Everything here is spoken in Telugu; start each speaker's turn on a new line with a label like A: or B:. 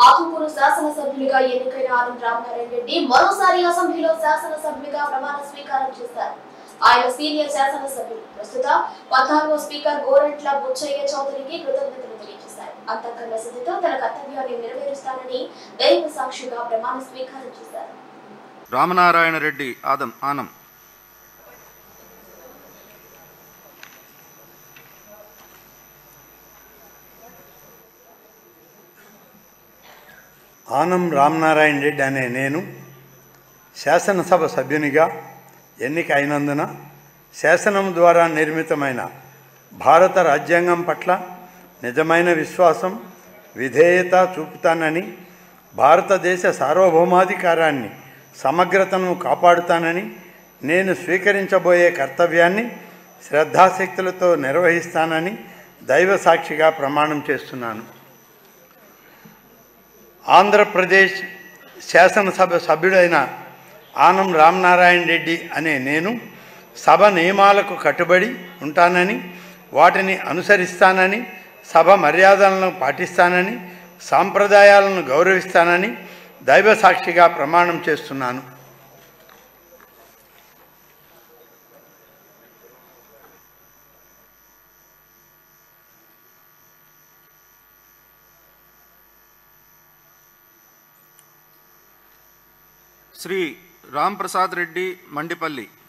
A: ఆకుకూరు శాసనసభ్యులుగా ఎన్నికైన ఆనం రామనారాయణ రెడ్డి మరోసారి అసెంబ్లీలో శాసనసభ్యులుగా ప్రమాణ స్వీకారం చేశారు. ఆయన సీనియర్ శాసనసభ్యులు. ప్రస్తుత 14వ స్పీకర్ గోరంట్ల బుచ్చయ్య చౌదరికి కృతజ్ఞతలు తెలియజేశారు. అంతఃకరణ శుద్ధితో తన కర్తవ్యాన్ని నెరవేరుస్తానని దైవ సాక్షిగా ప్రమాణ స్వీకారం చేశారు.
B: రామనారాయణ రెడ్డి ఆనం
C: ఆనం రామనారాయణ రెడ్డి అనే నేను శాసనసభ సభ్యునిగా ఎన్నిక అయినందున శాసనం ద్వారా నిర్మితమైన భారత రాజ్యాంగం పట్ల నిజమైన విశ్వాసం, విధేయత చూపుతానని, భారతదేశ సార్వభౌమాధికారాన్ని, సమగ్రతను కాపాడుతానని, నేను స్వీకరించబోయే కర్తవ్యాన్ని శ్రద్ధాశక్తులతో నిర్వహిస్తానని దైవ సాక్షిగా ప్రమాణం చేస్తున్నాను. ఆంధ్రప్రదేశ్ శాసనసభ సభ్యుడైన ఆనం రామనారాయణ రెడ్డి అనే నేను సభ నియమాలకు కట్టుబడి ఉంటానని, వాటిని అనుసరిస్తానని, సభ మర్యాదలను పాటిస్తానని, సాంప్రదాయాలను గౌరవిస్తానని దైవ సాక్షిగా ప్రమాణం చేస్తున్నాను.
B: శ్రీ రామ్ ప్రసాద్ రెడ్డి మండిపల్లి.